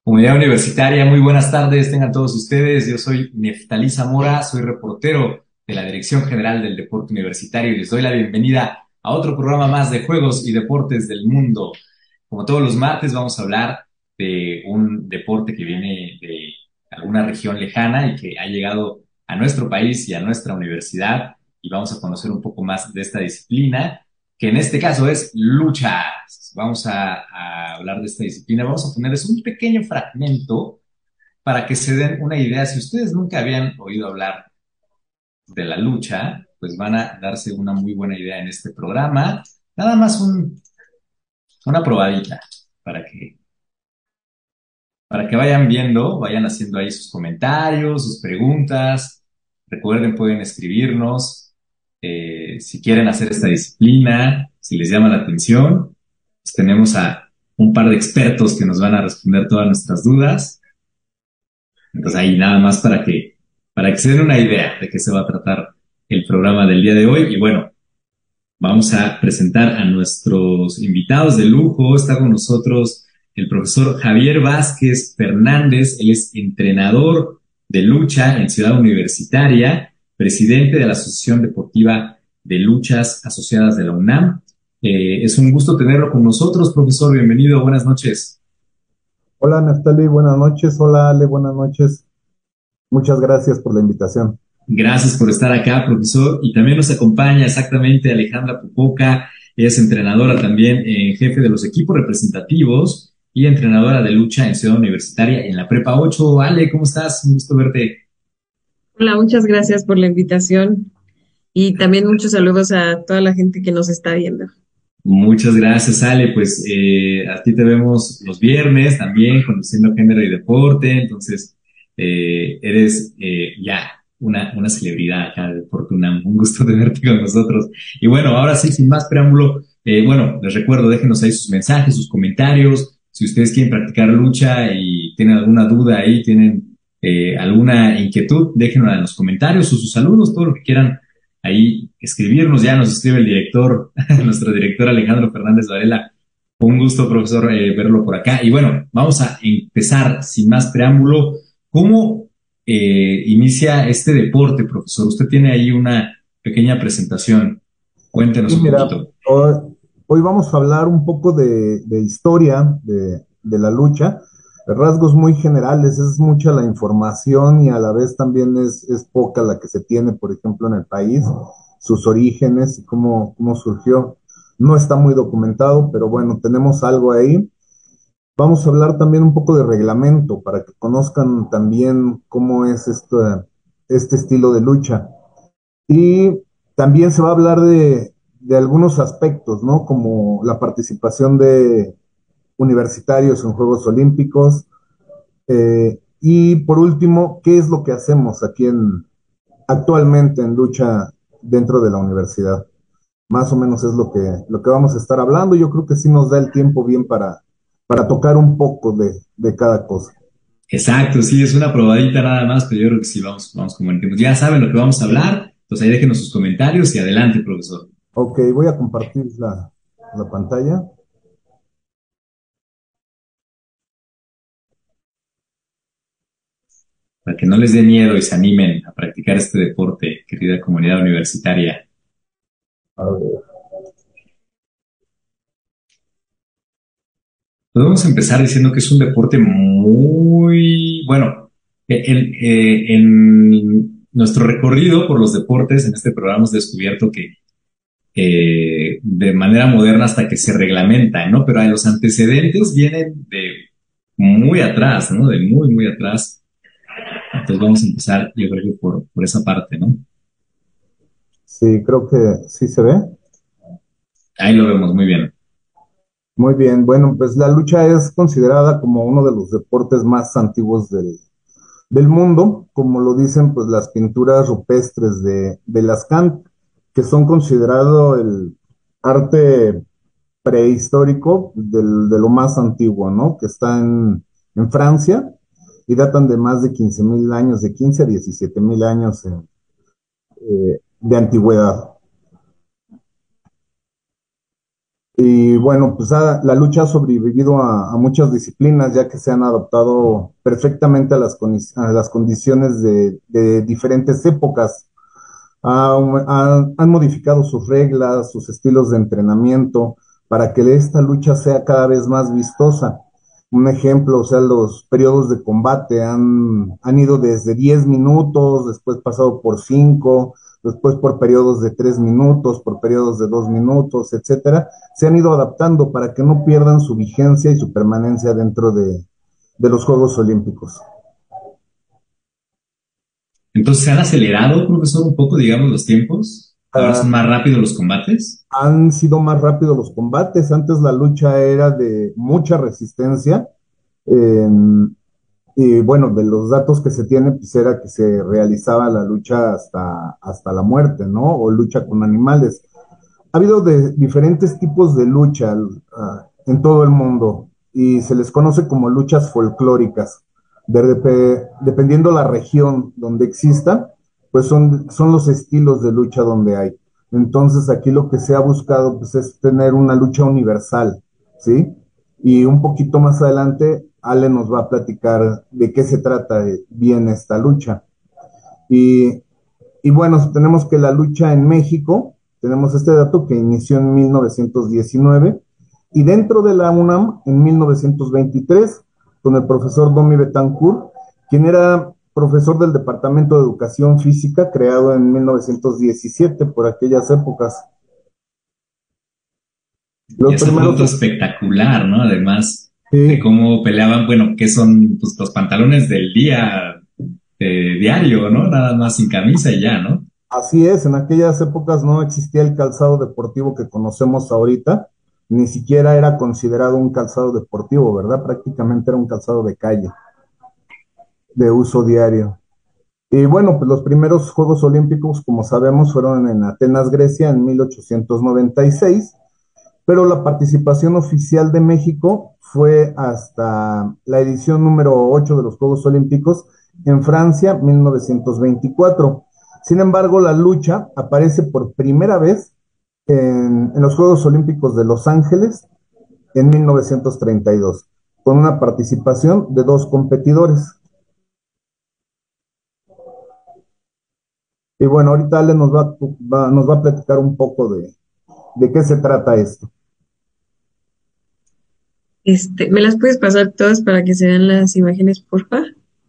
Comunidad universitaria, muy buenas tardes, tengan todos ustedes. Yo soy Neftalí Zamora, soy reportero de la Dirección General del Deporte Universitario y les doy la bienvenida a otro programa más de juegos y deportes del mundo. Como todos los martes vamos a hablar de un deporte que viene de alguna región lejana y que ha llegado a nuestro país y a nuestra universidad y vamos a conocer un poco más de esta disciplina que en este caso es lucha. Vamos a hablar de esta disciplina. Vamos a ponerles un pequeño fragmento para que se den una idea. Si ustedes nunca habían oído hablar de la lucha, pues van a darse una muy buena idea en este programa. Nada más una probadita para para que vayan viendo, vayan haciendo ahí sus comentarios, sus preguntas. Recuerden, pueden escribirnos si quieren hacer esta disciplina, si les llama la atención. Pues tenemos a un par de expertos que nos van a responder todas nuestras dudas. Entonces ahí nada más para que se den una idea de qué se va a tratar el programa del día de hoy. Y bueno, vamos a presentar a nuestros invitados de lujo. Está con nosotros el profesor Javier Vázquez Fernández. Él es entrenador de lucha en Ciudad Universitaria, presidente de la Asociación Deportiva de Luchas Asociadas de la UNAM. Es un gusto tenerlo con nosotros, profesor. Bienvenido. Buenas noches. Hola Naftali, buenas noches. Hola Ale, buenas noches. Muchas gracias por la invitación. Gracias por estar acá, profesor. Y también nos acompaña exactamente Alejandra Popoca. Ella es entrenadora también, jefe de los equipos representativos y entrenadora de lucha en Ciudad Universitaria en la Prepa 8. Ale, ¿cómo estás? Un gusto verte. Hola, muchas gracias por la invitación y también muchos saludos a toda la gente que nos está viendo. Muchas gracias, Ale. Pues a ti te vemos los viernes también, conduciendo género y deporte. Entonces, eres ya una celebridad acá de Deporte UNAM. Un gusto tenerte con nosotros. Y bueno, ahora sí, sin más preámbulo, bueno, les recuerdo, déjenos ahí sus mensajes, sus comentarios. Si ustedes quieren practicar lucha y tienen alguna duda ahí, tienen alguna inquietud, déjenos en los comentarios o sus saludos, todo lo que quieran ahí escribirnos. Ya nos escribe el director, nuestro director Alejandro Fernández Varela. Un gusto, profesor, verlo por acá. Y bueno, vamos a empezar sin más preámbulo. ¿Cómo inicia este deporte, profesor? Usted tiene ahí una pequeña presentación. Cuéntenos Y un mira, poquito. hoy vamos a hablar un poco de historia de la lucha, de rasgos muy generales. Es mucha la información y a la vez también es poca la que se tiene, por ejemplo, en el país, sus orígenes y cómo surgió. No está muy documentado, pero bueno, tenemos algo ahí. Vamos a hablar también un poco de reglamento para que conozcan también cómo es este estilo de lucha. Y también se va a hablar de algunos aspectos, ¿no? Como la participación de universitarios en Juegos Olímpicos. Y por último, ¿qué es lo que hacemos actualmente en lucha dentro de la universidad? Más o menos es lo que vamos a estar hablando. Yo creo que sí nos da el tiempo bien para tocar un poco de cada cosa. Exacto, sí, es una probadita nada más, pero yo creo que sí, vamos como en tiempo. Ya saben lo que vamos a hablar, entonces ahí déjenos sus comentarios y adelante, profesor. Ok, voy a compartir la pantalla. Para que no les dé miedo y se animen a practicar este deporte, querida comunidad universitaria. A ver. Podemos empezar diciendo que es un deporte muy, bueno, en nuestro recorrido por los deportes en este programa hemos descubierto que de manera moderna hasta que se reglamenta, ¿no? Pero los antecedentes vienen de muy atrás, ¿no? De muy, muy atrás. Entonces vamos a empezar, yo creo que por esa parte, ¿no? Sí, creo que sí se ve. Ahí lo vemos muy bien. Muy bien, bueno, pues la lucha es considerada como uno de los deportes más antiguos del mundo, como lo dicen pues las pinturas rupestres de Lascaux, que son considerado el arte prehistórico de lo más antiguo, ¿no? Que está en Francia y datan de más de 15.000 años, de 15 a 17.000 años de antigüedad. Y bueno, pues la lucha ha sobrevivido a muchas disciplinas, ya que se han adaptado perfectamente a a las condiciones de diferentes épocas. Han modificado sus reglas, sus estilos de entrenamiento, para que esta lucha sea cada vez más vistosa. Un ejemplo, o sea, los periodos de combate han ido desde 10 minutos, después pasado por 5, después por periodos de 3 minutos, por periodos de 2 minutos, etcétera. Se han ido adaptando para que no pierdan su vigencia y su permanencia dentro de los Juegos Olímpicos. Entonces, ¿se han acelerado, profesor, un poco, digamos, los tiempos? ¿Ahora son Ah, más rápidos los combates? Han sido más rápidos los combates. Antes la lucha era de mucha resistencia. eh, y bueno, de los datos que se tienen, pues era que se realizaba la lucha hasta la muerte, ¿no? O lucha con animales. Ha habido de diferentes tipos de lucha en todo el mundo y se les conoce como luchas folclóricas. Dependiendo la región donde exista, pues son los estilos de lucha donde hay. Entonces aquí lo que se ha buscado pues, es tener una lucha universal, ¿sí? Y un poquito más adelante, Ale nos va a platicar de qué se trata bien esta lucha. Y y bueno, tenemos que la lucha en México, tenemos este dato que inició en 1919 y dentro de la UNAM en 1923 con el profesor Domi Betancourt, quien era profesor del Departamento de Educación Física creado en 1917 por aquellas épocas. Y Los eso fue un primeros, punto espectacular, ¿no? Además de sí, cómo peleaban, bueno, que son pues, los pantalones del día, diario, ¿no? Nada más sin camisa y ya, ¿no? así es, en aquellas épocas no existía el calzado deportivo que conocemos ahorita, ni siquiera era considerado un calzado deportivo, ¿verdad? Prácticamente era un calzado de calle, de uso diario. Y bueno, pues los primeros Juegos Olímpicos, como sabemos, fueron en Atenas, Grecia, en 1896, pero la participación oficial de México fue hasta la edición número 8 de los Juegos Olímpicos en Francia, 1924. Sin embargo, la lucha aparece por primera vez en los Juegos Olímpicos de Los Ángeles en 1932, con una participación de dos competidores. Y bueno, ahorita Ale nos va a platicar un poco de qué se trata esto. ¿Me las puedes pasar todas para que se vean las imágenes, porfa?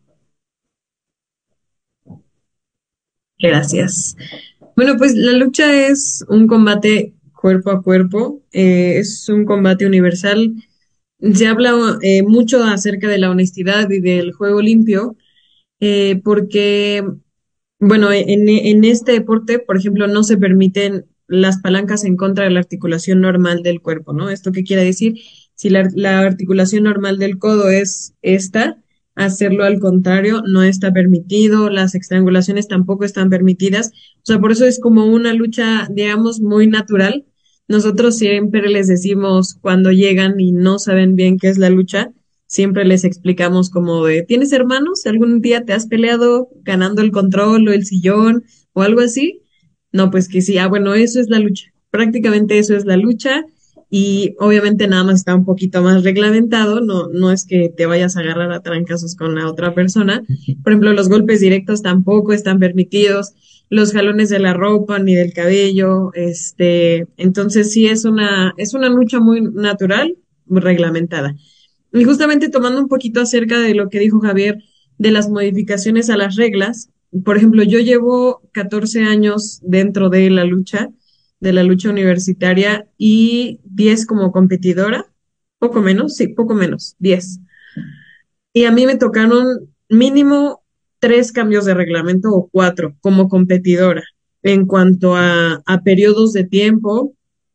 Gracias. Bueno, pues la lucha es un combate cuerpo a cuerpo, es un combate universal. Se habla mucho acerca de la honestidad y del juego limpio, porque, bueno, en este deporte, por ejemplo, no se permiten las palancas en contra de la articulación normal del cuerpo, ¿no? ¿Esto qué quiere decir? Si la articulación normal del codo es esta, hacerlo al contrario no está permitido, las estrangulaciones tampoco están permitidas. O sea, por eso es como una lucha, digamos, muy natural. Nosotros siempre les decimos cuando llegan y no saben bien qué es la lucha, siempre les explicamos como de, ¿tienes hermanos? ¿Algún día te has peleado ganando el control o el sillón o algo así? No, pues que sí. Ah, bueno, eso es la lucha. Prácticamente eso es la lucha y obviamente nada más está un poquito más reglamentado. No, no es que te vayas a agarrar a trancazos con la otra persona. Por ejemplo, los golpes directos tampoco están permitidos. Los jalones de la ropa ni del cabello, entonces sí es una lucha muy natural, muy reglamentada. Y justamente tomando un poquito acerca de lo que dijo Javier, de las modificaciones a las reglas, por ejemplo, yo llevo 14 años dentro de la lucha universitaria y 10 como competidora, poco menos, sí, poco menos, 10. Y a mí me tocaron mínimo 3 cambios de reglamento o 4 como competidora en cuanto a periodos de tiempo,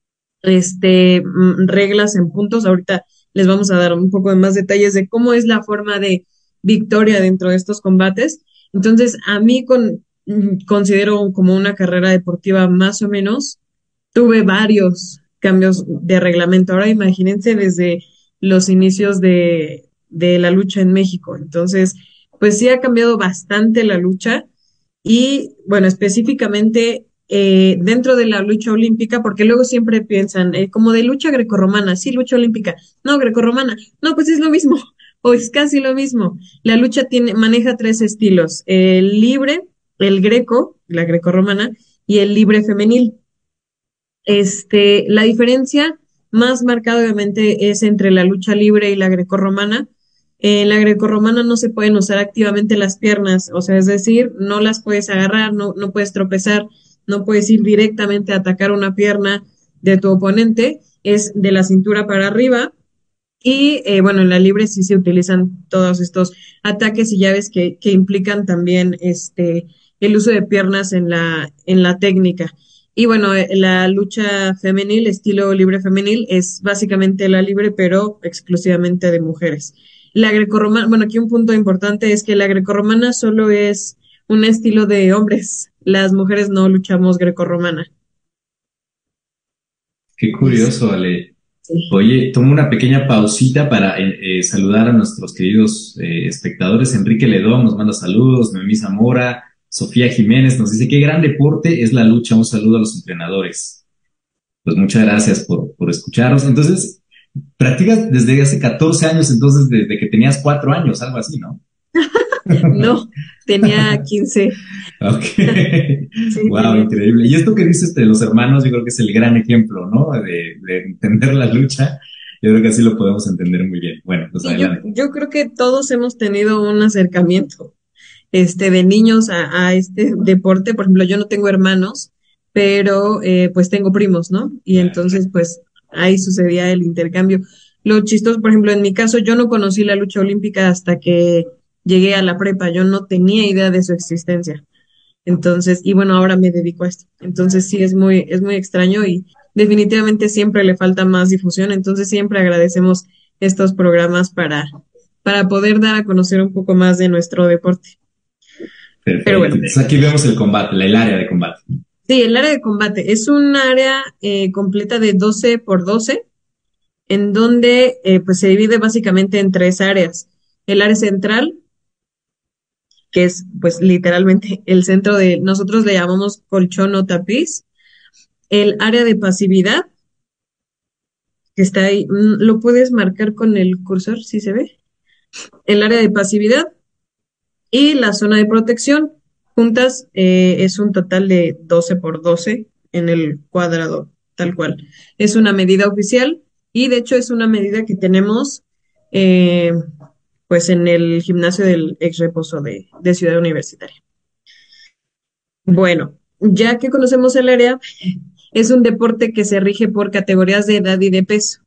reglas en puntos. Ahorita les vamos a dar un poco de más detalles de cómo es la forma de victoria dentro de estos combates. Entonces, a mí considero como una carrera deportiva más o menos, tuve varios cambios de reglamento. Ahora imagínense desde los inicios de la lucha en México. Entonces, pues sí ha cambiado bastante la lucha y bueno, específicamente dentro de la lucha olímpica, porque luego siempre piensan, como de lucha grecorromana, sí, lucha olímpica, no, grecorromana, no, pues es lo mismo, o es casi lo mismo. La lucha maneja tres estilos, el libre, el greco, la grecorromana, y el libre femenil. La diferencia más marcada obviamente es entre la lucha libre y la grecorromana. En la grecorromana no se pueden usar activamente las piernas, o sea, es decir, no las puedes agarrar, no puedes tropezar, no puedes ir directamente a atacar una pierna de tu oponente, es de la cintura para arriba. Y bueno, en la libre sí se utilizan todos estos ataques y llaves que implican también el uso de piernas en la técnica. Y bueno, la lucha femenil, estilo libre femenil, es básicamente la libre, pero exclusivamente de mujeres. La grecorromana, bueno, aquí un punto importante es que la grecorromana solo es un estilo de hombres. Las mujeres no luchamos grecorromana. Qué curioso, Ale. Sí. Oye, tomo una pequeña pausita para saludar a nuestros queridos espectadores. Enrique Ledón nos manda saludos, Noemí Zamora, Sofía Jiménez nos dice, qué gran deporte es la lucha. Un saludo a los entrenadores. Pues muchas gracias por escucharnos. Entonces, practicas desde hace 14 años, entonces desde que tenías 4 años, algo así, ¿no? No, tenía 15. Ok. Sí, Wow, tenía increíble. Y esto que dices de los hermanos, yo creo que es el gran ejemplo, ¿no? De entender la lucha. Yo creo que así lo podemos entender muy bien. Bueno, pues Sí, yo, adelante. yo creo que todos hemos tenido un acercamiento, de niños a este deporte. Por ejemplo, yo no tengo hermanos, pero pues tengo primos, ¿no? Y Claro. entonces, pues ahí sucedía el intercambio. Lo chistoso, por ejemplo, en mi caso, yo no conocí la lucha olímpica hasta que llegué a la prepa. Yo no tenía idea de su existencia. Entonces, y bueno, ahora me dedico a esto. Entonces sí, es muy extraño y definitivamente siempre le falta más difusión. Entonces siempre agradecemos estos programas para poder dar a conocer un poco más de nuestro deporte. Pero Perfecto. bueno, Entonces aquí vemos el combate, el área de combate. sí, el área de combate es un área completa de 12 por 12 en donde pues se divide básicamente en tres áreas. El área central, que es pues literalmente el centro de, nosotros le llamamos colchón o tapiz. El área de pasividad, que está ahí, lo puedes marcar con el cursor, si se ve. El área de pasividad y la zona de protección. Juntas es un total de 12 por 12 en el cuadrado, tal cual. Es una medida oficial y de hecho es una medida que tenemos eh, pues en el gimnasio del ex reposo de Ciudad Universitaria. Bueno, ya que conocemos el área, es un deporte que se rige por categorías de edad y de peso.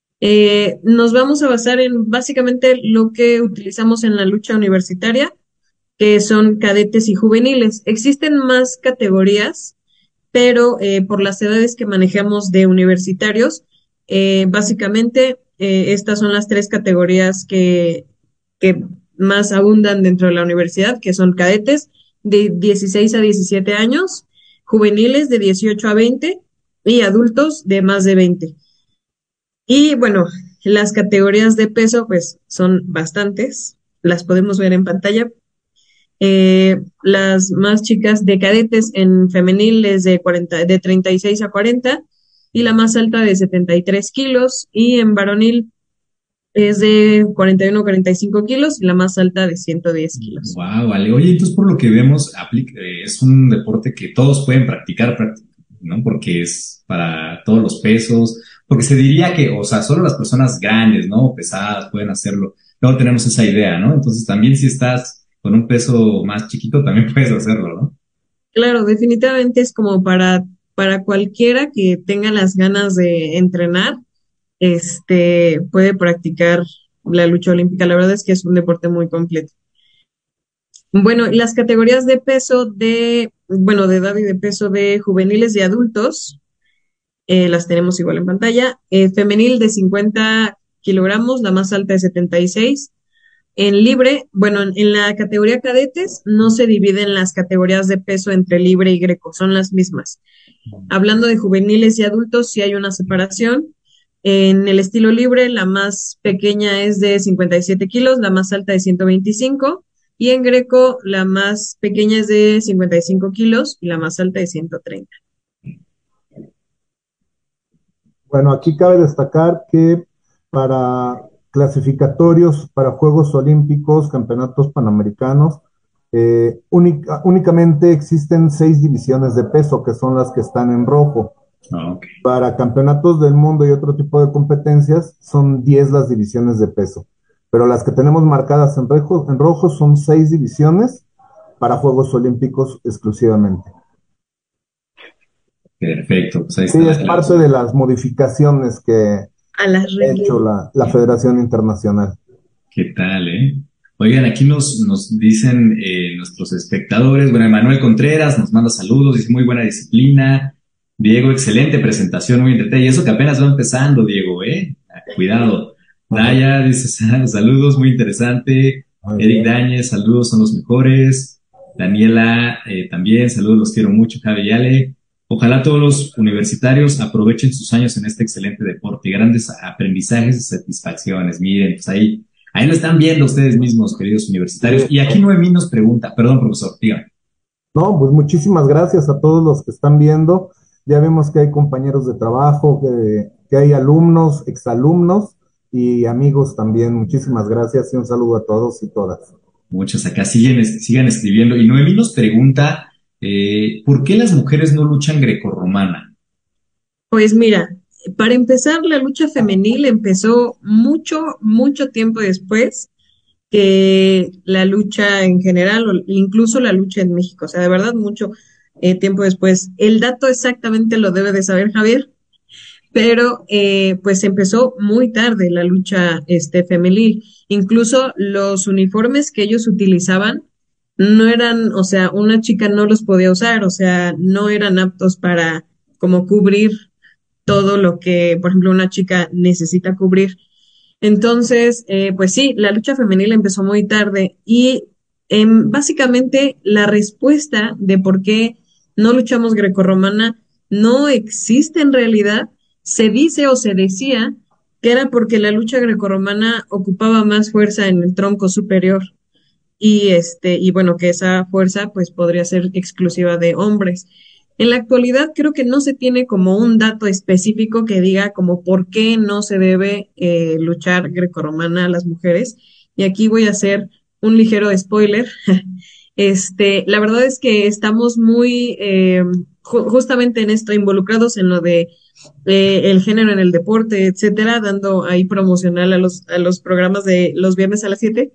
Nos vamos a basar en básicamente lo que utilizamos en la lucha universitaria, que son cadetes y juveniles. Existen más categorías, pero por las edades que manejamos de universitarios, básicamente estas son las tres categorías que más abundan dentro de la universidad, que son cadetes de 16 a 17 años, juveniles de 18 a 20 y adultos de más de 20. Y bueno, las categorías de peso pues son bastantes, las podemos ver en pantalla. Las más chicas de cadetes en femenil es de 36 a 40 y la más alta de 73 kilos y en varonil es de 41 a 45 kilos y la más alta de 110 kilos. Wow, vale. Oye, entonces por lo que vemos, es un deporte que todos pueden practicar, ¿no? Porque es para todos los pesos, porque se diría que, o sea, solo las personas grandes, ¿no? Pesadas pueden hacerlo. Luego tenemos esa idea, ¿no? Entonces también si estás con un peso más chiquito, también puedes hacerlo, ¿no? Claro, definitivamente es como para cualquiera que tenga las ganas de entrenar, puede practicar la lucha olímpica. La verdad es que es un deporte muy completo. Bueno, las categorías de peso bueno, de edad y de peso de juveniles y adultos, las tenemos igual en pantalla. Femenil de 50 kilogramos, la más alta de 76. En libre, bueno, en la categoría cadetes no se dividen las categorías de peso entre libre y greco, son las mismas. Hablando de juveniles y adultos, sí hay una separación. En el estilo libre, la más pequeña es de 57 kilos, la más alta de 125. Y en Greco, la más pequeña es de 55 kilos y la más alta de 130. Bueno, aquí cabe destacar que para clasificatorios, para Juegos Olímpicos, Campeonatos Panamericanos, únicamente existen 6 divisiones de peso, que son las que están en rojo. Ah, ok. Para campeonatos del mundo y otro tipo de competencias, son 10 las divisiones de peso. Pero las que tenemos marcadas en rojo son 6 divisiones para Juegos Olímpicos exclusivamente. Perfecto, pues ahí Sí, está la es parte aclaración. de las modificaciones que ha A las reglas. hecho la Federación Internacional. ¿Qué tal, Oigan, aquí nos dicen nuestros espectadores, bueno, Emanuel Contreras nos manda saludos, dice muy buena disciplina. Diego, excelente presentación, muy entretenida. Y eso que apenas va empezando, Diego, Cuidado. Ajá. Daya dice saludos, muy interesante. Muy Eric bien. Dañez, saludos, son los mejores. Daniela, también, saludos, los quiero mucho, Javi y Ale. Ojalá todos los universitarios aprovechen sus años en este excelente deporte y grandes aprendizajes y satisfacciones. Miren, pues ahí lo están viendo ustedes mismos, queridos universitarios. Sí. Y aquí Noemí nos pregunta, perdón, profesor, dígame. No, pues muchísimas gracias a todos los que están viendo. Ya vemos que hay compañeros de trabajo, que hay alumnos, exalumnos y amigos también. Muchísimas gracias y un saludo a todos y todas. Muchos acá sigan escribiendo. Y Noemí nos pregunta, ¿por qué las mujeres no luchan grecorromana? Pues mira, para empezar, la lucha femenil empezó mucho, mucho tiempo después que la lucha en general, o incluso la lucha en México. O sea, de verdad, mucho tiempo después. El dato exactamente lo debe de saber Javier, pero pues empezó muy tarde la lucha femenil. Incluso los uniformes que ellos utilizaban no eran, o sea, una chica no los podía usar, o sea, no eran aptos para como cubrir todo lo que, por ejemplo, una chica necesita cubrir. Entonces, pues sí, la lucha femenil empezó muy tarde y básicamente la respuesta de por qué no luchamos grecorromana no existe en realidad. Se dice o se decía que era porque la lucha grecorromana ocupaba más fuerza en el tronco superior y bueno, que esa fuerza pues podría ser exclusiva de hombres. En la actualidad creo que no se tiene como un dato específico que diga como por qué no se debe luchar grecorromana a las mujeres. Y aquí voy a hacer un ligero spoiler. La verdad es que estamos muy justamente en esto, involucrados en lo de el género en el deporte, etcétera, dando ahí promocional a los programas de los viernes a las 7.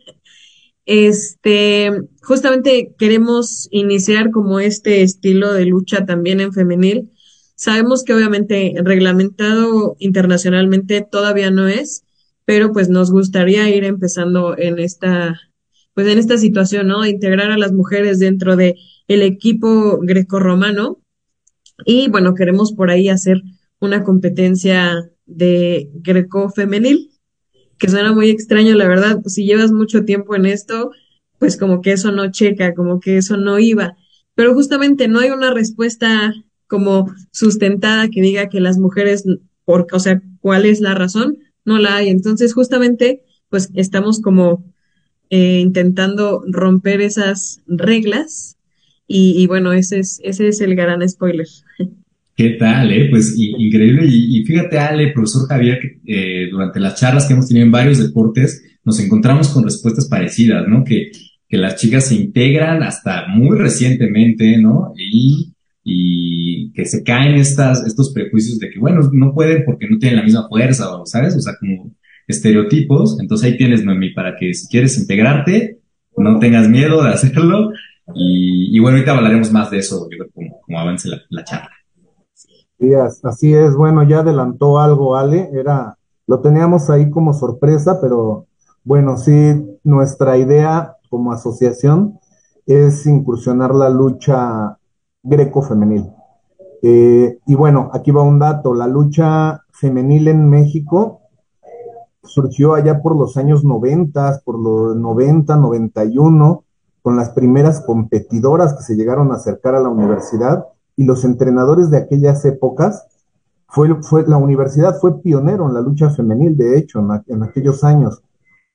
Justamente queremos iniciar como este estilo de lucha también en femenil. Sabemos que obviamente reglamentado internacionalmente todavía no es, pero pues nos gustaría ir empezando en pues en esta situación, ¿no? De integrar a las mujeres dentro de el equipo grecorromano y bueno, queremos por ahí hacer una competencia de greco femenil que suena muy extraño, la verdad, pues si llevas mucho tiempo en esto, pues como que eso no checa, como que eso no iba. Pero justamente no hay una respuesta como sustentada que diga que las mujeres, o sea, ¿cuál es la razón? No la hay. Entonces, justamente, pues estamos como intentando romper esas reglas y bueno, ese es el gran spoiler. ¿Qué tal, Pues increíble. Y fíjate, Ale, profesor Javier, que durante las charlas que hemos tenido en varios deportes, nos encontramos con respuestas parecidas, ¿no? Que las chicas se integran hasta muy recientemente, ¿no? Y que se caen estos prejuicios de que, bueno, no pueden porque no tienen la misma fuerza, o, ¿sabes? O sea, como estereotipos. Entonces ahí tienes, Noemí, para que si quieres integrarte, no tengas miedo de hacerlo. Y bueno, ahorita hablaremos más de eso, yo creo, como avance la charla. Sí, así es. Bueno, ya adelantó algo, Ale. Lo teníamos ahí como sorpresa, pero bueno, sí, nuestra idea como asociación es incursionar la lucha greco-femenil. Y bueno, aquí va un dato. La lucha femenil en México surgió allá por los años 90, por los 91, con las primeras competidoras que se llegaron a acercar a la universidad y los entrenadores de aquellas épocas. La universidad fue pionero en la lucha femenil, de hecho, en aquellos años.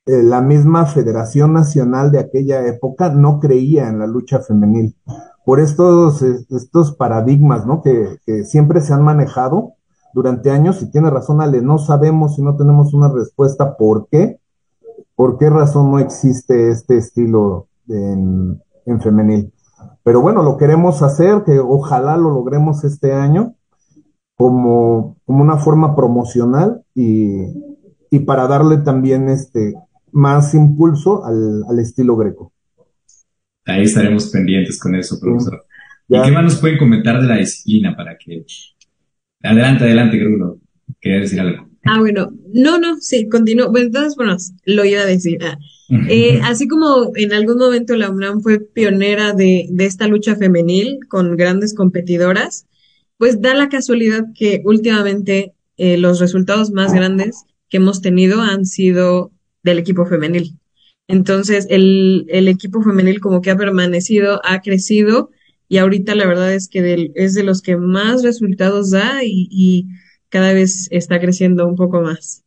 la misma Federación Nacional de aquella época no creía en la lucha femenil. Por estos paradigmas, ¿no? Que siempre se han manejado durante años, y tiene razón Ale, no sabemos y no tenemos una respuesta por qué razón no existe este estilo en femenil. Pero bueno, lo queremos hacer, que ojalá lo logremos este año como una forma promocional y para darle también más impulso al estilo greco. Ahí estaremos pendientes con eso, Sí, profesor. ¿Y qué ya. más nos pueden comentar de la disciplina para que... Adelante, adelante, Bruno. Quería decir algo. Bueno, no, no, sí, continúo. Bueno, entonces, bueno, lo iba a decir. Así como en algún momento la UNAM fue pionera de esta lucha femenil con grandes competidoras, pues da la casualidad que últimamente los resultados más grandes que hemos tenido han sido del equipo femenil. Entonces, el equipo femenil como que ha permanecido, ha crecido y ahorita la verdad es que es de los que más resultados da y cada vez está creciendo un poco más.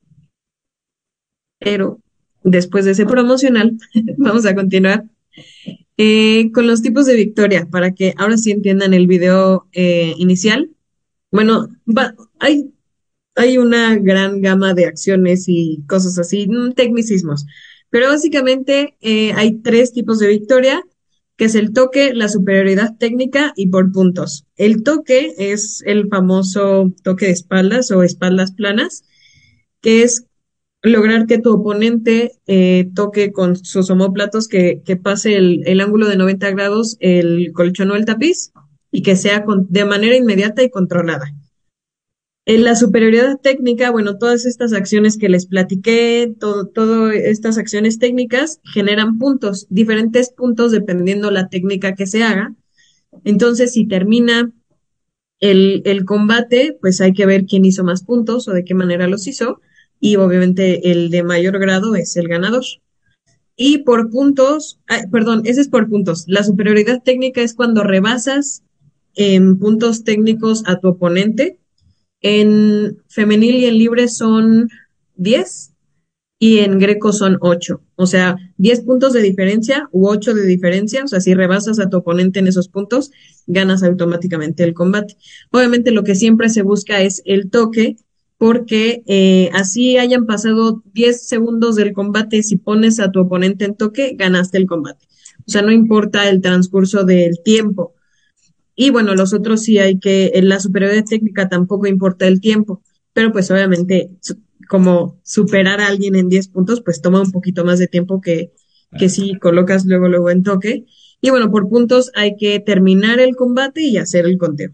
Pero después de ese promocional, vamos a continuar con los tipos de victoria para que ahora sí entiendan el video inicial. Bueno, hay una gran gama de acciones y cosas así, tecnicismos, pero básicamente hay tres tipos de victoria, que es el toque, la superioridad técnica y por puntos. El toque es el famoso toque de espaldas o espaldas planas, que es lograr que tu oponente toque con sus omóplatos, que pase el ángulo de 90 grados, el colchón o el tapiz, y que sea de manera inmediata y controlada. En la superioridad técnica, bueno, todas estas acciones que les platiqué, todo estas acciones técnicas generan puntos, diferentes puntos dependiendo la técnica que se haga. Entonces, si termina el combate, pues hay que ver quién hizo más puntos o de qué manera los hizo. Y obviamente el de mayor grado es el ganador. Y por puntos, perdón, ese es por puntos. La superioridad técnica es cuando rebasas en puntos técnicos a tu oponente. En femenil y en libre son 10 y en greco son 8. O sea, 10 puntos de diferencia u 8 de diferencia. O sea, si rebasas a tu oponente en esos puntos, ganas automáticamente el combate. Obviamente lo que siempre se busca es el toque, porque así hayan pasado 10 segundos del combate, si pones a tu oponente en toque, ganaste el combate. O sea, no importa el transcurso del tiempo. Y bueno, los otros sí en la superioridad técnica tampoco importa el tiempo, pero pues obviamente como superar a alguien en 10 puntos, pues toma un poquito más de tiempo que si colocas luego en toque. Y bueno, por puntos hay que terminar el combate y hacer el conteo.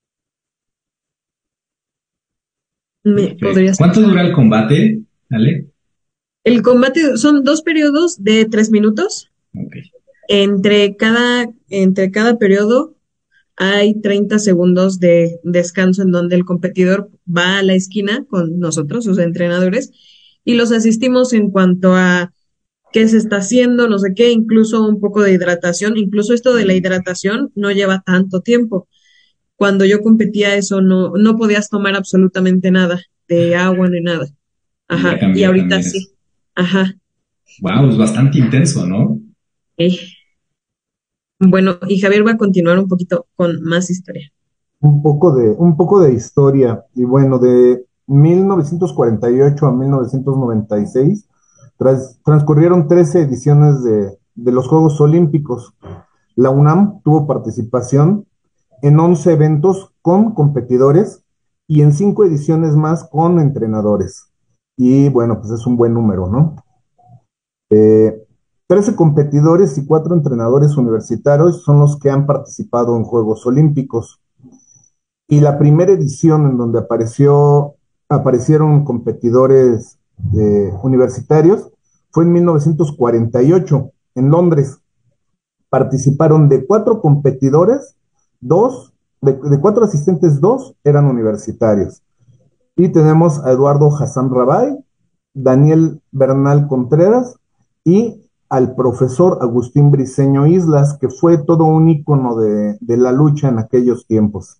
¿Me Perfecto. podrías ¿Cuánto pasar? dura el combate, Ale? El combate son 2 periodos de 3 minutos. Ok. Entre cada periodo hay 30 segundos de descanso en donde el competidor va a la esquina con nosotros, sus entrenadores, y los asistimos en cuanto a qué se está haciendo, no sé qué, incluso un poco de hidratación. Incluso esto de la hidratación no lleva tanto tiempo. Cuando yo competía eso no podías tomar absolutamente nada de agua ni nada. Y ya Ajá, y cambió ahorita también eso. sí. Ajá. Wow, es bastante intenso, ¿no? eh. Bueno, y Javier va a continuar un poquito con más historia. Un poco de historia. Y bueno, de 1948 a 1996 transcurrieron 13 ediciones de los Juegos Olímpicos. La UNAM tuvo participación en 11 eventos con competidores y en 5 ediciones más con entrenadores. Y bueno, pues es un buen número, ¿no? Eh, 13 competidores y 4 entrenadores universitarios son los que han participado en Juegos Olímpicos. Y la primera edición en donde aparecieron competidores universitarios fue en 1948 en Londres. Participaron de 4 competidores, de 4 asistentes, 2 eran universitarios. Y tenemos a Eduardo Hassan Rabay, Daniel Bernal Contreras y al profesor Agustín Briceño Islas, que fue todo un ícono de la lucha en aquellos tiempos.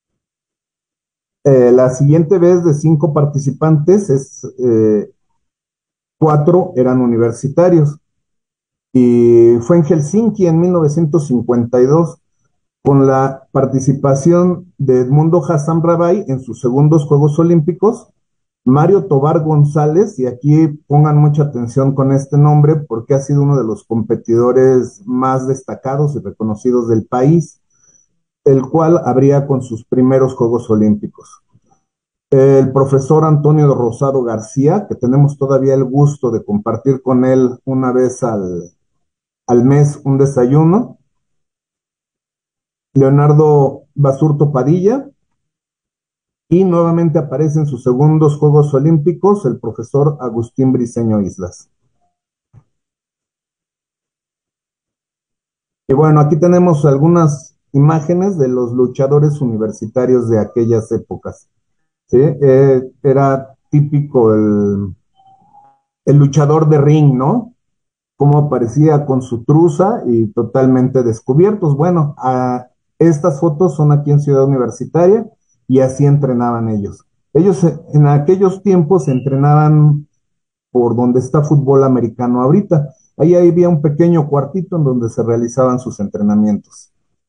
La siguiente vez de 5 participantes es 4 eran universitarios. Y fue en Helsinki en 1952 con la participación de Edmundo Hassan Rabai en sus segundos Juegos Olímpicos, Mario Tobar González, y aquí pongan mucha atención con este nombre porque ha sido uno de los competidores más destacados y reconocidos del país, el cual habría con sus primeros Juegos Olímpicos. El profesor Antonio Rosado García, que tenemos todavía el gusto de compartir con él una vez al mes un desayuno. Leonardo Basurto Padilla, y nuevamente aparece en sus segundos Juegos Olímpicos el profesor Agustín Briceño Islas. Y bueno, aquí tenemos algunas imágenes de los luchadores universitarios de aquellas épocas. ¿Sí? Era típico el luchador de ring, ¿no? Cómo aparecía con su truza y totalmente descubiertos. Bueno, estas fotos son aquí en Ciudad Universitaria y así entrenaban ellos. Ellos en aquellos tiempos se entrenaban por donde está fútbol americano ahorita. Ahí había un pequeño cuartito en donde se realizaban sus entrenamientos.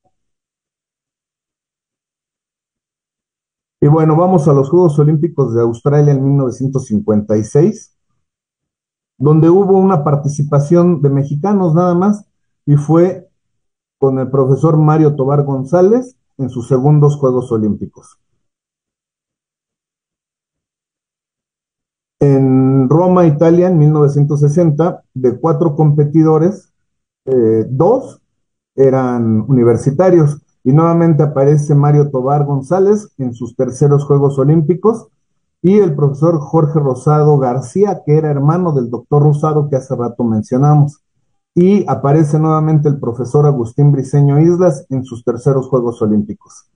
Y bueno, vamos a los Juegos Olímpicos de Australia en 1956, donde hubo una participación de mexicanos nada más, y fue con el profesor Mario Tobar González en sus segundos Juegos Olímpicos. En Roma, Italia, en 1960, de 4 competidores, 2 eran universitarios, y nuevamente aparece Mario Tobar González en sus terceros Juegos Olímpicos, y el profesor Jorge Rosado García, que era hermano del doctor Rosado que hace rato mencionamos. Y aparece nuevamente el profesor Agustín Briceño Islas en sus terceros Juegos Olímpicos.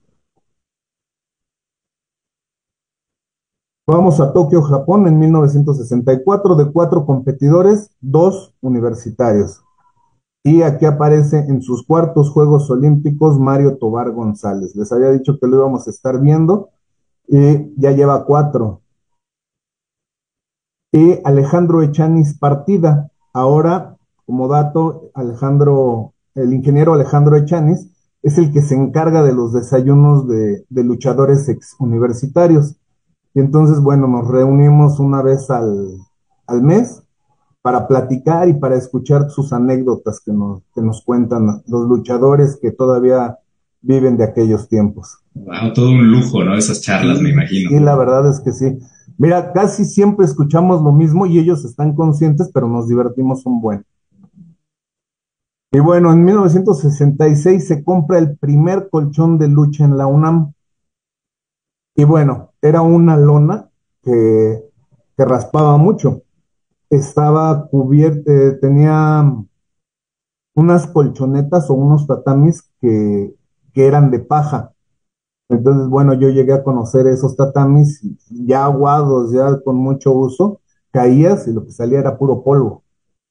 Vamos a Tokio, Japón, en 1964, de 4 competidores, 2 universitarios. Y aquí aparece en sus cuartos Juegos Olímpicos Mario Tobar González. Les había dicho que lo íbamos a estar viendo y ya lleva 4. Y Alejandro Echanis Partida. Ahora, como dato, el ingeniero Alejandro Echanis es el que se encarga de los desayunos de luchadores ex universitarios. Y entonces, bueno, nos reunimos una vez al mes para platicar y para escuchar sus anécdotas que nos cuentan los luchadores que todavía viven de aquellos tiempos. Wow, todo un lujo, ¿no? Esas charlas, me imagino. Sí, la verdad es que sí. Mira, casi siempre escuchamos lo mismo y ellos están conscientes, pero nos divertimos un buen. Y bueno, en 1966 se compra el primer colchón de lucha en la UNAM. Y bueno, era una lona que raspaba mucho. Estaba cubierta, tenía unas colchonetas o unos tatamis que eran de paja. Entonces, bueno, yo llegué a conocer esos tatamis ya aguados, ya con mucho uso, caías y lo que salía era puro polvo.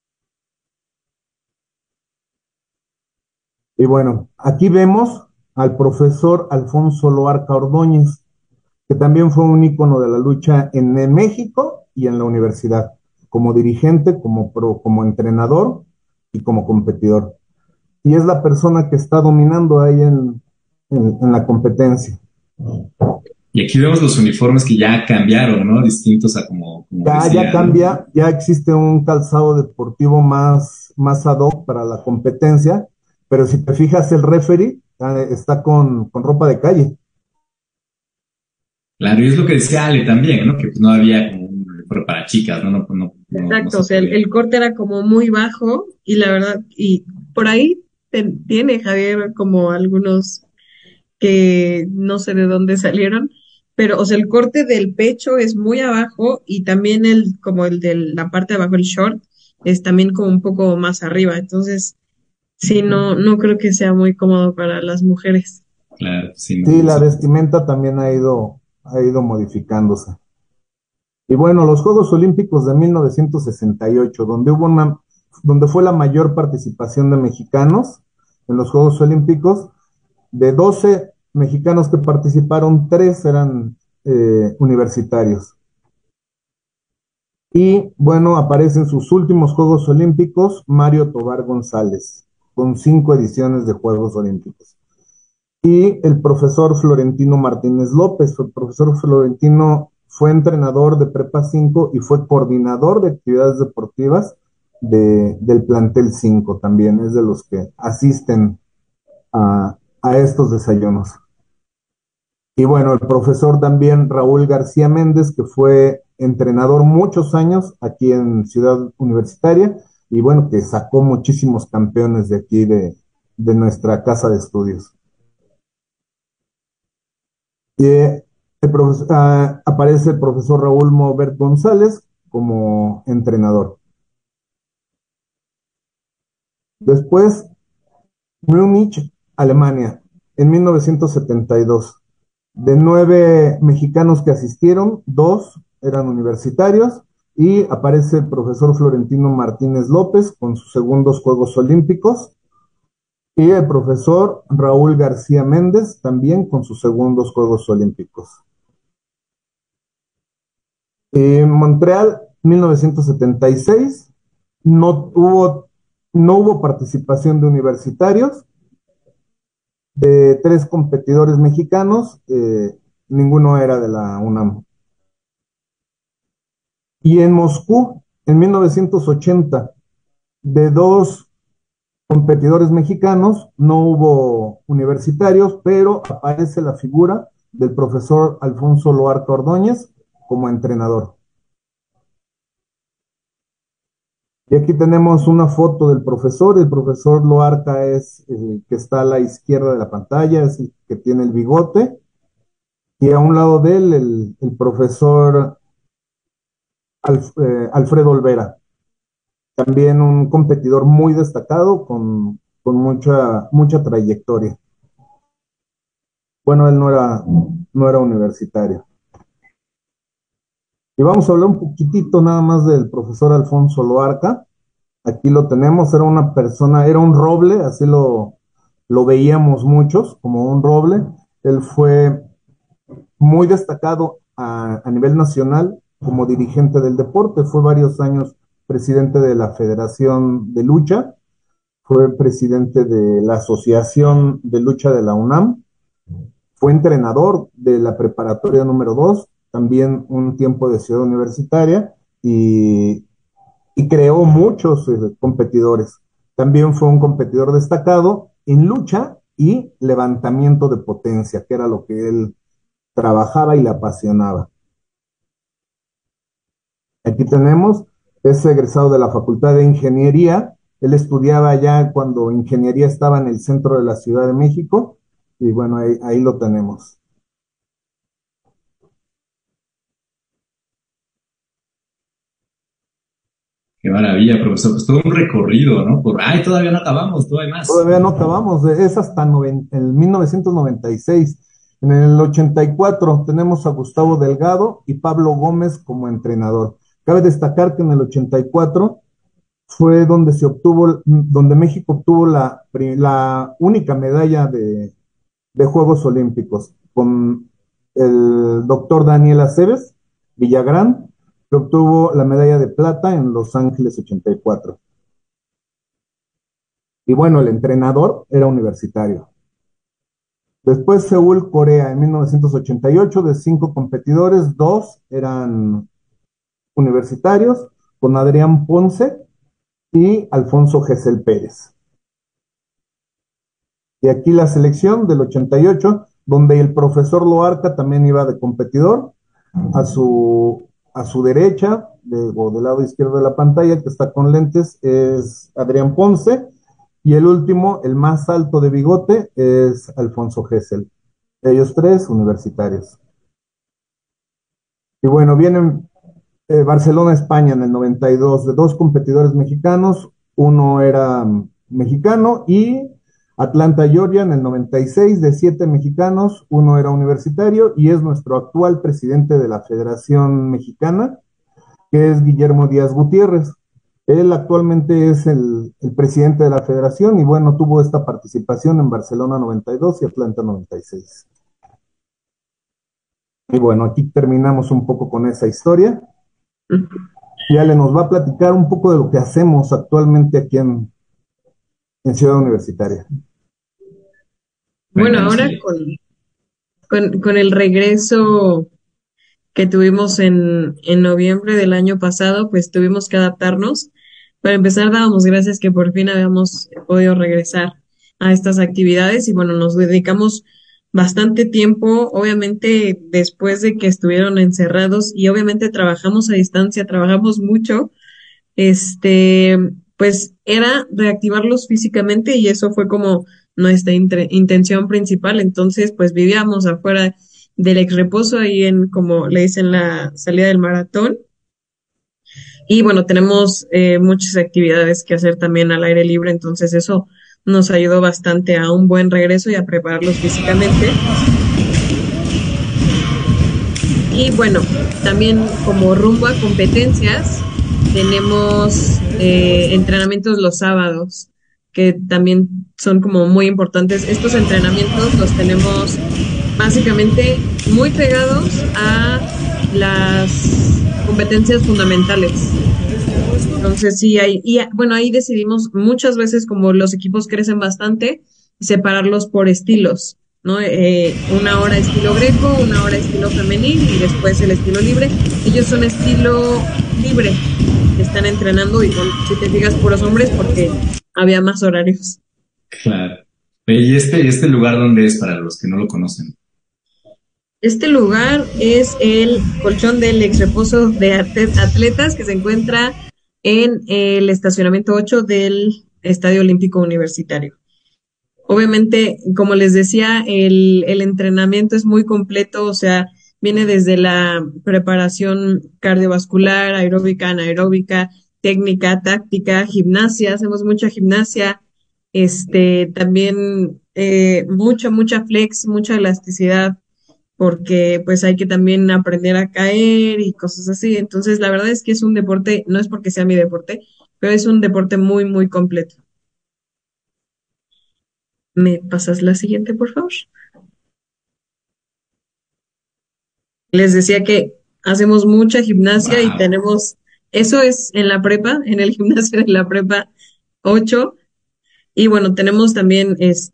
Y bueno, aquí vemos al profesor Alfonso Loarca Ordóñez, que también fue un ícono de la lucha en México y en la universidad, como dirigente, como entrenador y como competidor. Y es la persona que está dominando ahí en la competencia. Y aquí vemos los uniformes que ya cambiaron, ¿no? Distintos a como decía, Ya cambia, ya existe un calzado deportivo más ad hoc para la competencia, pero si te fijas, el referee está con ropa de calle. Claro, y es lo que decía Ale también, ¿no? Que pues no había como un uniforme para chicas, ¿no? No Exacto, o se sea, podía. el corte era como muy bajo y la verdad, y por ahí tiene Javier como algunos que no sé de dónde salieron, pero o sea, el corte del pecho es muy abajo y también como el de la parte de abajo, el short, es también como un poco más arriba, entonces sí, no creo que sea muy cómodo para las mujeres. Claro, sí, Sí, no, la vestimenta también ha ido modificándose. Y bueno, los Juegos Olímpicos de 1968, donde fue la mayor participación de mexicanos en los Juegos Olímpicos, de 12 mexicanos que participaron, 3 eran universitarios. Y bueno, aparece en sus últimos Juegos Olímpicos Mario Tobar González, con 5 ediciones de Juegos Olímpicos. Y el profesor Florentino Martínez López. El profesor Florentino fue entrenador de Prepa 5 y fue coordinador de actividades deportivas del plantel 5 también, es de los que asisten a estos desayunos. Y bueno, el profesor también Raúl García Méndez, que fue entrenador muchos años aquí en Ciudad Universitaria, y bueno, que sacó muchísimos campeones de aquí de nuestra casa de estudios. Y aparece el profesor Raúl Movert González como entrenador. Después, Múnich, Alemania, en 1972. De 9 mexicanos que asistieron, 2 eran universitarios y aparece el profesor Florentino Martínez López con sus segundos Juegos Olímpicos y el profesor Raúl García Méndez también con sus segundos Juegos Olímpicos. En Montreal, 1976, no hubo participación de universitarios. De 3 competidores mexicanos, ninguno era de la UNAM. Y en Moscú, en 1980, de 2 competidores mexicanos, no hubo universitarios, pero aparece la figura del profesor Alfonso Loarca Ordóñez como entrenador. Y aquí tenemos una foto del profesor. El profesor Loarca es el que está a la izquierda de la pantalla, es el que tiene el bigote. Y a un lado de él, el profesor Alfredo Olvera, también un competidor muy destacado con mucha trayectoria. Bueno, él no era universitario. Y vamos a hablar un poquitito nada más del profesor Alfonso Loarca. Aquí lo tenemos, era una persona, era un roble, así lo veíamos muchos, como un roble. Él fue muy destacado a nivel nacional como dirigente del deporte, fue varios años presidente de la Federación de Lucha, fue presidente de la Asociación de Lucha de la UNAM, fue entrenador de la preparatoria número 2, también un tiempo de Ciudad Universitaria, y creó muchos competidores. También fue un competidor destacado en lucha y levantamiento de potencia, que era lo que él trabajaba y le apasionaba. Aquí tenemos, es egresado de la Facultad de Ingeniería. Él estudiaba ya cuando ingeniería estaba en el centro de la Ciudad de México, y bueno, ahí lo tenemos. Qué maravilla, profesor. Pues todo un recorrido, ¿no? Ay, todavía no acabamos, todavía hay más. Todavía no acabamos, es hasta el 1996. En el 84 tenemos a Gustavo Delgado y Pablo Gómez como entrenador. Cabe destacar que en el 84 fue donde México obtuvo la única medalla de Juegos Olímpicos, con el doctor Daniel Aceves Villagrán, que obtuvo la medalla de plata en Los Ángeles 84. Y bueno, el entrenador era universitario. Después Seúl, Corea, en 1988, de 5 competidores, 2 eran universitarios, con Adrián Ponce y Alfonso Gesell Pérez. Y aquí la selección del 88, donde el profesor Loarca también iba de competidor. A su derecha, o del lado izquierdo de la pantalla, que está con lentes, es Adrián Ponce. Y el último, el más alto de bigote, es Alfonso Gesell. Ellos 3 universitarios. Y bueno, vienen Barcelona, España en el 92, de 2 competidores mexicanos, uno era mexicano, y Atlanta, Georgia en el 96, de 7 mexicanos, uno era universitario y es nuestro actual presidente de la Federación Mexicana, que es Guillermo Díaz Gutiérrez. Él actualmente es el presidente de la federación y bueno, tuvo esta participación en Barcelona 92 y Atlanta 96. Y bueno, aquí terminamos un poco con esa historia. Y Ale nos va a platicar un poco de lo que hacemos actualmente aquí en Ciudad Universitaria. Bueno, Cuéntanos, ahora Ale. con el regreso que tuvimos en noviembre del año pasado, pues tuvimos que adaptarnos. Para empezar, dábamos gracias que por fin habíamos podido regresar a estas actividades y bueno, nos dedicamos bastante tiempo, obviamente después de que estuvieron encerrados y obviamente trabajamos a distancia, trabajamos mucho, este, pues era reactivarlos físicamente y eso fue como nuestra intención principal. Entonces, pues vivíamos afuera del ex reposo ahí en, como le dicen, la salida del maratón. Y bueno, tenemos muchas actividades que hacer también al aire libre, entonces eso nos ayudó bastante a un buen regreso y a prepararlos físicamente. Y bueno, también como rumbo a competencias, tenemos entrenamientos los sábados, que también son como muy importantes. Estos entrenamientos los tenemos básicamente muy pegados a las competencias fundamentales. Entonces sí, bueno, ahí decidimos muchas veces como los equipos crecen bastante, separarlos por estilos, ¿no? Una hora estilo greco, una hora estilo femenil y después el estilo libre. Ellos son estilo libre, están entrenando y si te fijas puros hombres porque había más horarios. Claro. ¿Y este lugar dónde es para los que no lo conocen? Este lugar es el colchón del ex reposo de atletas que se encuentra en el estacionamiento 8 del Estadio Olímpico Universitario. Obviamente, como les decía, el entrenamiento es muy completo, o sea, viene desde la preparación cardiovascular, aeróbica, anaeróbica, técnica, táctica, gimnasia, hacemos mucha gimnasia, también mucha flex, mucha elasticidad, porque pues hay que también aprender a caer y cosas así. Entonces, la verdad es que es un deporte, no es porque sea mi deporte, pero es un deporte muy, muy completo. ¿Me pasas la siguiente, por favor? Les decía que hacemos mucha gimnasia y Wow. tenemos, eso es en la prepa, en el gimnasio de la prepa 8. Y bueno, tenemos también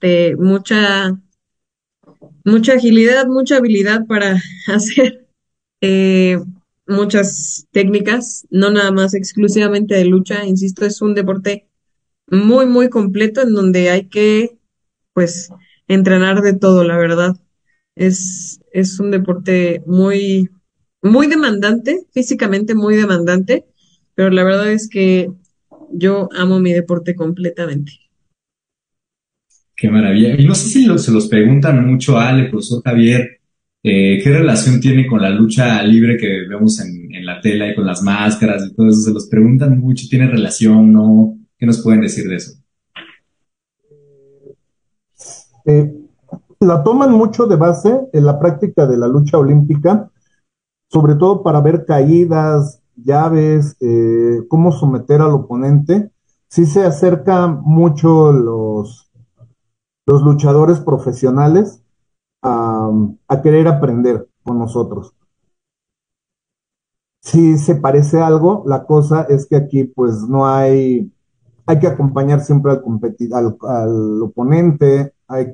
mucha agilidad, mucha habilidad para hacer eh, muchas técnicas, no nada más exclusivamente de lucha. Insisto, es un deporte muy, muy completo en donde hay que, pues, entrenar de todo, la verdad. Es un deporte muy, muy demandante, físicamente muy demandante, pero la verdad es que yo amo mi deporte completamente. Qué maravilla. Y no sé si se los preguntan mucho a Ale, profesor Javier, ¿qué relación tiene con la lucha libre que vemos en la tela y con las máscaras y todo eso? Se los preguntan mucho, ¿tiene relación? ¿No? ¿Qué nos pueden decir de eso? Eh, la toman mucho de base en la práctica de la lucha olímpica, sobre todo para ver caídas, llaves, cómo someter al oponente. Sí se acercan mucho los luchadores profesionales a, a querer aprender con nosotros. Si se parece algo, la cosa es que aquí pues no hay que acompañar siempre al oponente,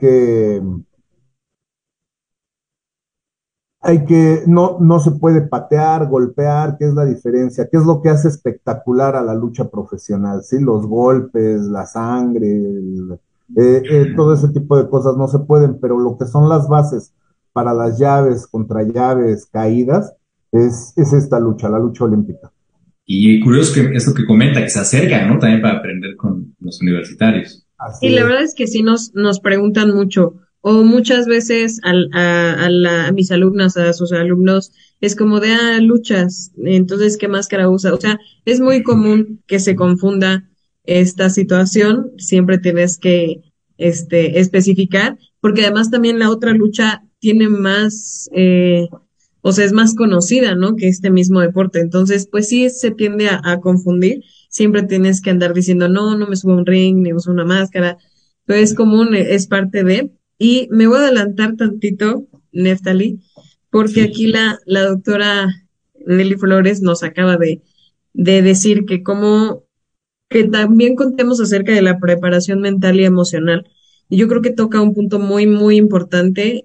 no se puede patear, golpear, ¿qué es la diferencia? ¿Qué es lo que hace espectacular a la lucha profesional? ¿Sí? Los golpes, la sangre, todo ese tipo de cosas no se pueden, pero lo que son las bases para las llaves, contra llaves, caídas, es esta lucha, la lucha olímpica. Y curioso que esto que comenta, que se acercan, ¿no? También para aprender con los universitarios. Y Así la es. verdad es que sí nos preguntan mucho, o muchas veces a mis alumnas, a sus alumnos, es como de, luchas, entonces, ¿qué máscara usa? O sea, es muy común que se confunda esta situación, siempre tienes que, especificar, porque además también la otra lucha tiene más, o sea, es más conocida, ¿no? Que este mismo deporte, entonces, pues sí se tiende a confundir, siempre tienes que andar diciendo, no, no me subo a un ring, ni uso una máscara, pero es común, es parte de. Y me voy a adelantar tantito, Neftali, porque Sí. aquí la doctora Nelly Flores nos acaba de decir que como que también contemos acerca de la preparación mental y emocional. Y yo creo que toca un punto muy, muy importante,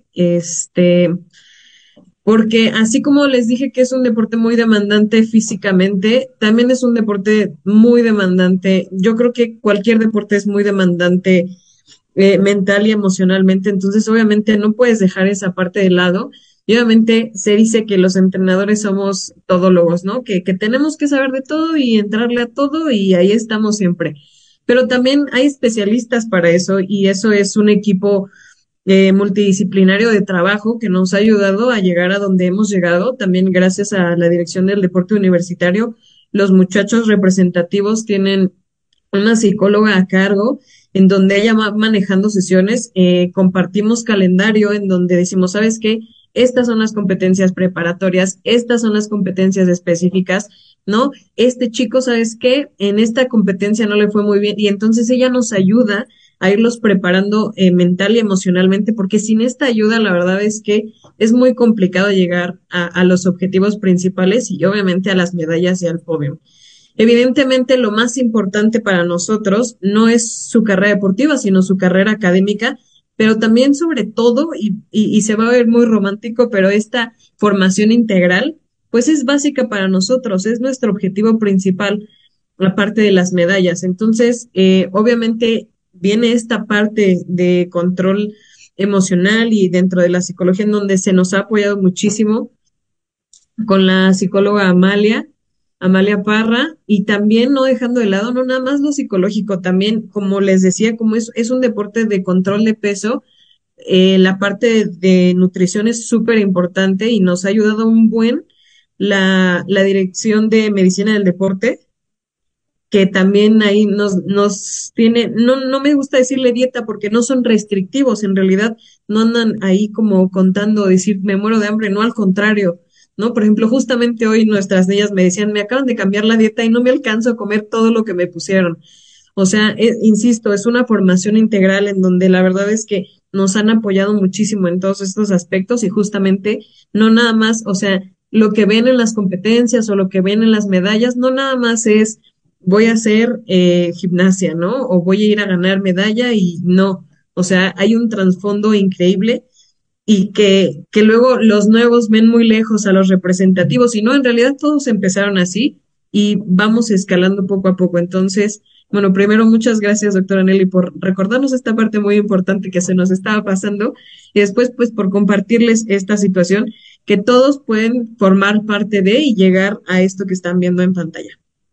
porque así como les dije que es un deporte muy demandante físicamente, también es un deporte muy demandante. Yo creo que cualquier deporte es muy demandante mental y emocionalmente, entonces obviamente no puedes dejar esa parte de lado. Y obviamente se dice que los entrenadores somos todólogos, ¿no? Que tenemos que saber de todo y entrarle a todo y ahí estamos siempre. Pero también hay especialistas para eso y eso es un equipo multidisciplinario de trabajo que nos ha ayudado a llegar a donde hemos llegado, también gracias a la dirección del deporte universitario. Los muchachos representativos tienen una psicóloga a cargo en donde ella va manejando sesiones, compartimos calendario en donde decimos, ¿sabes qué? Estas son las competencias preparatorias, estas son las competencias específicas, ¿no? Este chico, ¿sabes qué? En esta competencia no le fue muy bien y entonces ella nos ayuda a irlos preparando mental y emocionalmente, porque sin esta ayuda, la verdad es que es muy complicado llegar a los objetivos principales y obviamente a las medallas y al podio. Evidentemente, lo más importante para nosotros no es su carrera deportiva, sino su carrera académica, pero también sobre todo, y se va a ver muy romántico, pero esta formación integral, pues es básica para nosotros, es nuestro objetivo principal, aparte de las medallas. Entonces, obviamente viene esta parte de control emocional y dentro de la psicología en donde se nos ha apoyado muchísimo con la psicóloga Amalia Parra, y también no dejando de lado, no nada más lo psicológico, también, como les decía, como es un deporte de control de peso, la parte de nutrición es súper importante y nos ha ayudado un buen la Dirección de Medicina del Deporte, que también ahí nos tiene, no me gusta decirle dieta porque no son restrictivos, en realidad no andan ahí como contando, decir, me muero de hambre, no, al contrario, ¿no? Por ejemplo, justamente hoy nuestras niñas me decían, me acaban de cambiar la dieta y no me alcanzo a comer todo lo que me pusieron. O sea, insisto, es una formación integral en donde la verdad es que nos han apoyado muchísimo en todos estos aspectos y justamente no nada más, o sea, lo que ven en las competencias o lo que ven en las medallas, no nada más es voy a hacer gimnasia, ¿no? O voy a ir a ganar medalla y no. O sea, hay un trasfondo increíble y que luego los nuevos ven muy lejos a los representativos y no, en realidad todos empezaron así y vamos escalando poco a poco. Entonces, bueno, primero muchas gracias, doctora Nelly, por recordarnos esta parte muy importante que se nos estaba pasando y después, pues, por compartirles esta situación que todos pueden formar parte de y llegar a esto que están viendo en pantalla.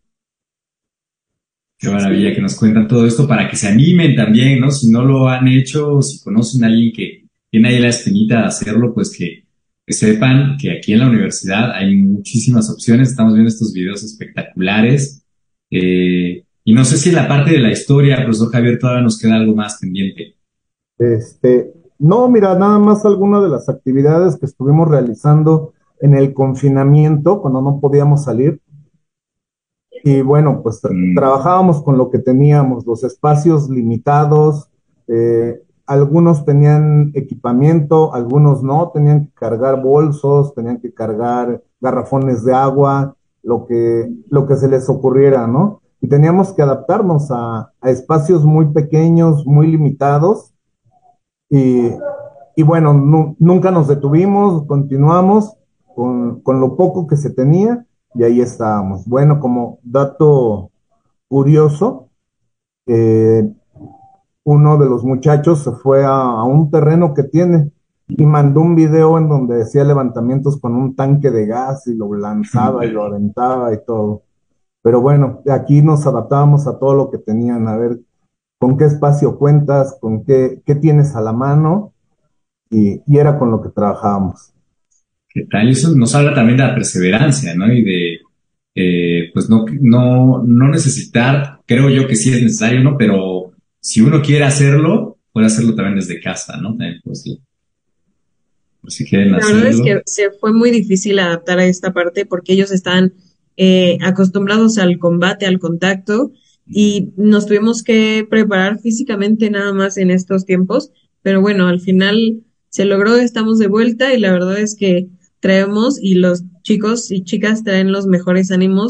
Qué maravilla que nos cuentan todo esto para que se animen también, ¿no? Si no lo han hecho, si conocen a alguien que tiene ahí la espinita de hacerlo, pues que sepan que aquí en la universidad hay muchísimas opciones. Estamos viendo estos videos espectaculares. Y no sé si en la parte de la historia, profesor Javier, todavía nos queda algo más pendiente. No, mira, nada más algunas de las actividades que estuvimos realizando en el confinamiento, cuando no podíamos salir. Y bueno, pues trabajábamos con lo que teníamos, los espacios limitados, algunos tenían equipamiento, algunos no, tenían que cargar bolsos, tenían que cargar garrafones de agua, lo que se les ocurriera, ¿no? Y teníamos que adaptarnos a espacios muy pequeños, muy limitados, y, y bueno, nunca nos detuvimos, continuamos con lo poco que se tenía y ahí estábamos. Bueno, como dato curioso, eh, uno de los muchachos se fue a un terreno que tiene y mandó un video en donde hacía levantamientos con un tanque de gas y lo lanzaba y lo aventaba y todo. Pero bueno, de aquí nos adaptábamos a todo lo que tenían, a ver con qué espacio cuentas, con qué tienes a la mano y era con lo que trabajábamos. ¿Qué tal? Y eso nos habla también de la perseverancia, ¿no? Y de, pues no necesitar, creo yo que sí es necesario, ¿no? Pero si uno quiere hacerlo, puede hacerlo también desde casa, ¿no? También, pues, sí, pues, si quieren La verdad es hacerlo. que se fue muy difícil adaptar a esta parte porque ellos están acostumbrados al combate, al contacto, y nos tuvimos que preparar físicamente nada más en estos tiempos, pero bueno, al final se logró, estamos de vuelta y la verdad es que traemos y los chicos y chicas traen los mejores ánimos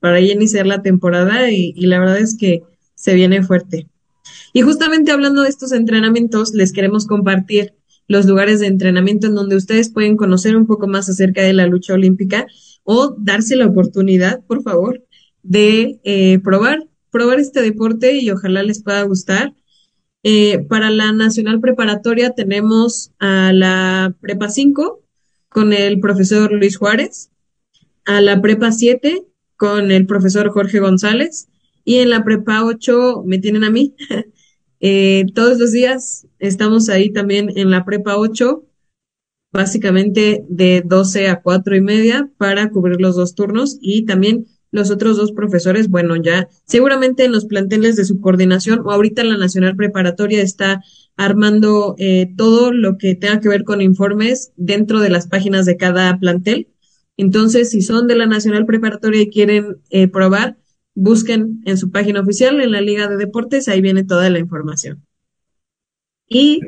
para ya iniciar la temporada y la verdad es que se viene fuerte. Y justamente hablando de estos entrenamientos, les queremos compartir los lugares de entrenamiento en donde ustedes pueden conocer un poco más acerca de la lucha olímpica o darse la oportunidad, por favor, de probar este deporte y ojalá les pueda gustar. Para la Nacional Preparatoria tenemos a la Prepa 5 con el profesor Luis Juárez, a la Prepa 7 con el profesor Jorge González y en la Prepa 8 me tienen a mí. Todos los días estamos ahí también en la Prepa 8, básicamente de 12 a 4:30 para cubrir los dos turnos y también los otros dos profesores, bueno, ya seguramente en los planteles de su coordinación o ahorita la Nacional Preparatoria está armando todo lo que tenga que ver con informes dentro de las páginas de cada plantel. Entonces, si son de la Nacional Preparatoria y quieren probar, busquen en su página oficial, en la Liga de Deportes, ahí viene toda la información. Y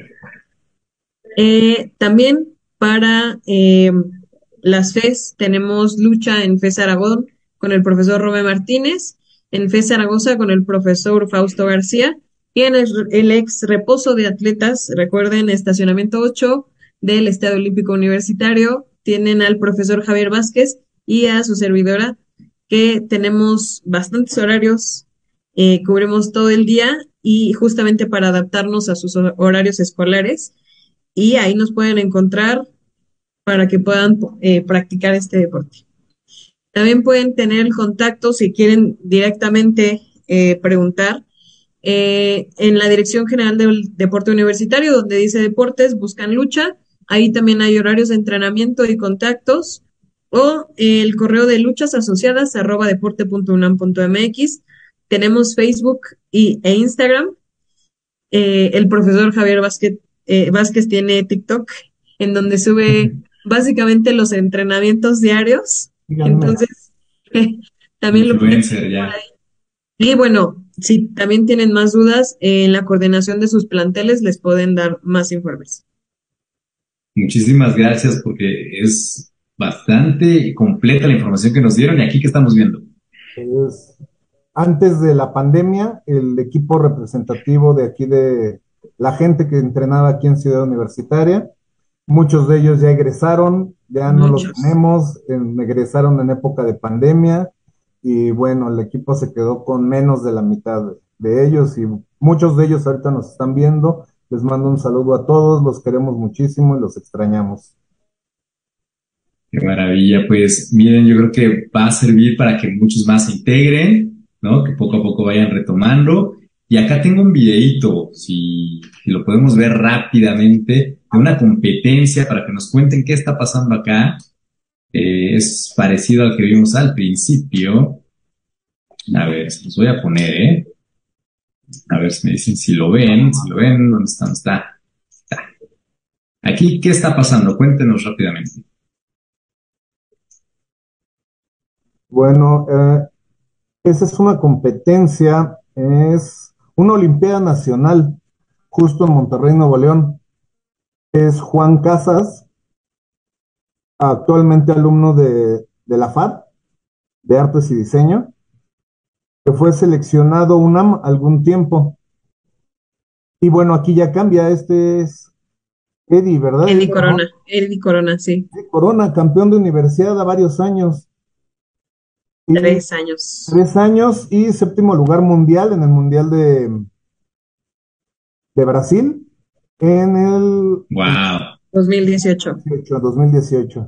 también para las FES tenemos lucha en FES Aragón con el profesor Robé Martínez, en FES Zaragoza con el profesor Fausto García y en el ex reposo de atletas, recuerden, estacionamiento 8 del Estadio Olímpico Universitario, tienen al profesor Javier Vázquez y a su servidora, que tenemos bastantes horarios, cubrimos todo el día y justamente para adaptarnos a sus horarios escolares y ahí nos pueden encontrar para que puedan practicar este deporte. También pueden tener el contacto si quieren directamente preguntar en la Dirección General del Deporte Universitario, donde dice deportes, buscan lucha. Ahí también hay horarios de entrenamiento y contactos o el correo de luchasasociadas@deporte.unam.mx. Tenemos Facebook e Instagram. El profesor Javier Vázquez tiene TikTok, en donde sube básicamente los entrenamientos diarios. Díganme. Entonces, también lo pueden Influencer ya. y bueno, si también tienen más dudas, en la coordinación de sus planteles les pueden dar más informes. Muchísimas gracias porque es bastante completa la información que nos dieron y aquí que estamos viendo. Es- Antes de la pandemia, el equipo representativo de aquí de la gente que entrenaba aquí en Ciudad Universitaria, muchos de ellos ya egresaron, ya no los Muchos. tenemos, egresaron en época de pandemia y bueno, el equipo se quedó con menos de la mitad de ellos y muchos de ellos ahorita nos están viendo. Les mando un saludo a todos, los queremos muchísimo y los extrañamos. Qué maravilla, pues miren, yo creo que va a servir para que muchos más se integren, ¿no? Que poco a poco vayan retomando. Y acá tengo un videíto, si lo podemos ver rápidamente, de una competencia para que nos cuenten qué está pasando acá. Es parecido al que vimos al principio. A ver, se los voy a poner, ¿eh? A ver si me dicen si lo ven, ¿dónde está? ¿Dónde está? Está. Aquí, ¿qué está pasando? Cuéntenos rápidamente. Bueno, esa es una competencia, es una Olimpiada Nacional, justo en Monterrey, Nuevo León. Es Juan Casas, actualmente alumno de la FAD, de Artes y Diseño, que fue seleccionado UNAM algún tiempo. Y bueno, aquí ya cambia, este es Eddie, ¿verdad? Eddie Corona, sí, Eddie Corona, campeón de universidad a varios años. Y 3 años. 3 años y séptimo lugar mundial en el Mundial de Brasil en el Wow. 2018. 2018.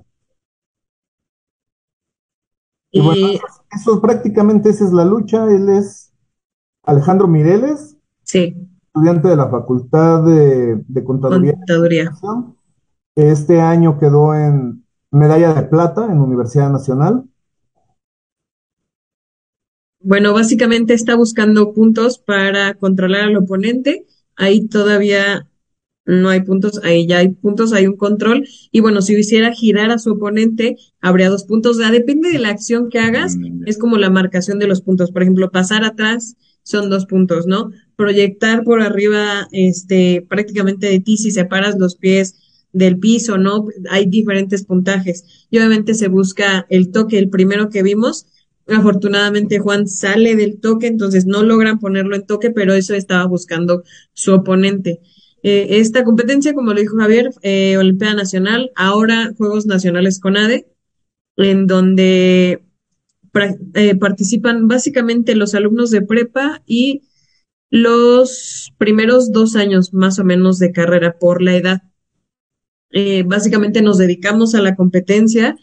Y bueno, Y eso prácticamente esa es la lucha. Él es Alejandro Mireles, sí, estudiante de la Facultad de Contaduría y contaduría. Administración. Este año quedó en medalla de plata en Universidad Nacional. Bueno, básicamente está buscando puntos para controlar al oponente. Ahí todavía no hay puntos, ahí ya hay puntos, hay un control. Y bueno, si hiciera girar a su oponente, habría 2 puntos. O sea, depende de la acción que hagas, es como la marcación de los puntos. Por ejemplo, pasar atrás son 2 puntos, ¿no? Proyectar por arriba, prácticamente de ti, si separas los pies del piso, ¿no? Hay diferentes puntajes. Y obviamente se busca el toque, el primero que vimos, Afortunadamente Juan sale del toque, entonces no logran ponerlo en toque, pero eso estaba buscando su oponente. Esta competencia, como lo dijo Javier, Olimpiada Nacional, ahora Juegos Nacionales CONADE, en donde participan básicamente los alumnos de prepa y los primeros 2 años más o menos de carrera por la edad. Básicamente nos dedicamos a la competencia,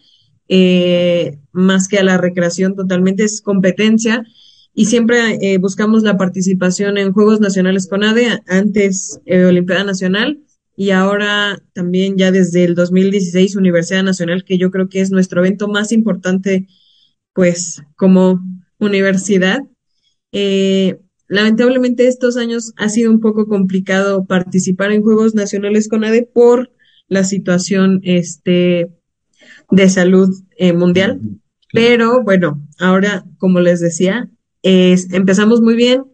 más que a la recreación, totalmente es competencia y siempre buscamos la participación en Juegos Nacionales CONADE, antes Olimpiada Nacional y ahora también ya desde el 2016 Universidad Nacional, que yo creo que es nuestro evento más importante pues como universidad. Lamentablemente estos años ha sido un poco complicado participar en Juegos Nacionales CONADE por la situación de salud mundial, Ujú, claro. pero bueno, ahora, como les decía, empezamos muy bien,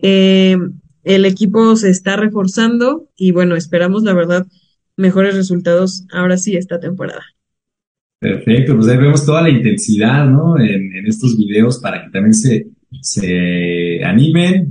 el equipo se está reforzando y bueno, esperamos la verdad mejores resultados ahora sí esta temporada. Perfecto, pues ahí vemos toda la intensidad, ¿no? En estos videos para que también se animen,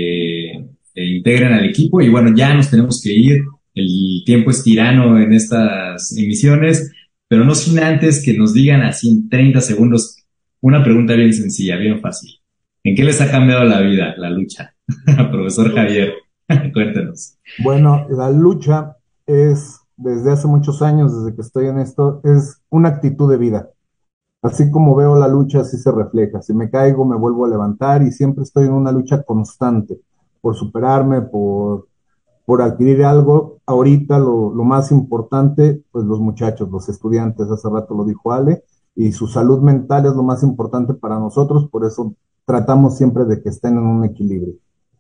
integren al equipo y bueno, ya nos tenemos que ir. El tiempo es tirano en estas emisiones, pero no sin antes que nos digan así en 30 segundos una pregunta bien sencilla, bien fácil. ¿En qué les ha cambiado la vida, la lucha? Profesor Javier, cuéntenos. Bueno, la lucha es, desde hace muchos años, desde que estoy en esto, es una actitud de vida. Así como veo la lucha, así se refleja. Si me caigo, me vuelvo a levantar y siempre estoy en una lucha constante por superarme, por adquirir algo. Ahorita lo más importante, pues los muchachos, los estudiantes, hace rato lo dijo Ale, y su salud mental es lo más importante para nosotros, por eso tratamos siempre de que estén en un equilibrio.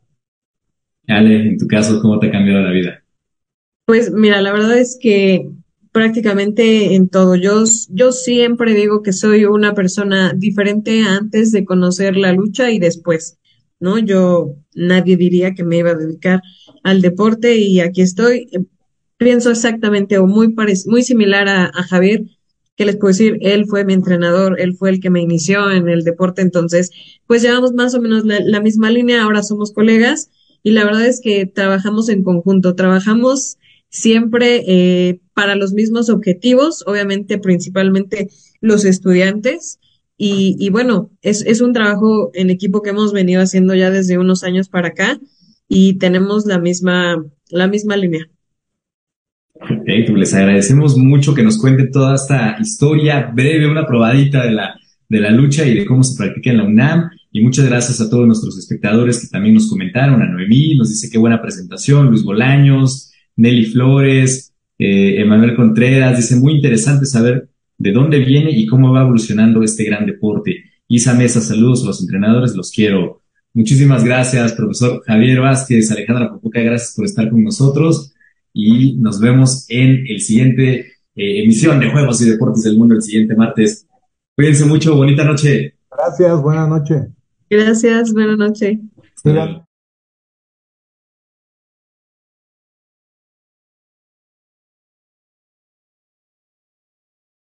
Ale, en tu caso, ¿cómo te ha cambiado la vida? Pues mira, la verdad es que prácticamente en todo, yo siempre digo que soy una persona diferente antes de conocer la lucha y después, ¿no? Nadie diría que me iba a dedicar al deporte y aquí estoy. Pienso exactamente o muy similar a Javier, que les puedo decir, él fue mi entrenador, él fue el que me inició en el deporte, entonces, pues llevamos más o menos la misma línea, ahora somos colegas y la verdad es que trabajamos en conjunto, trabajamos siempre para los mismos objetivos, obviamente principalmente los estudiantes. Y bueno, es un trabajo en equipo que hemos venido haciendo ya desde unos años para acá y tenemos la misma línea. Perfecto, les agradecemos mucho que nos cuenten toda esta historia breve, una probadita de la lucha y de cómo se practica en la UNAM. Y muchas gracias a todos nuestros espectadores que también nos comentaron, a Noemí, nos dice qué buena presentación, Luis Bolaños, Nelly Flores, Emanuel Contreras, dice muy interesante saber de dónde viene y cómo va evolucionando este gran deporte. Isa Mesa, saludos a los entrenadores, los quiero. Muchísimas gracias, profesor Javier Vázquez, Alejandra Popoca, gracias por estar con nosotros y nos vemos en el siguiente emisión de Juegos y Deportes del Mundo el siguiente martes. Cuídense mucho, bonita noche. Gracias, buenas noches. Gracias, buenas noches. Hasta luego.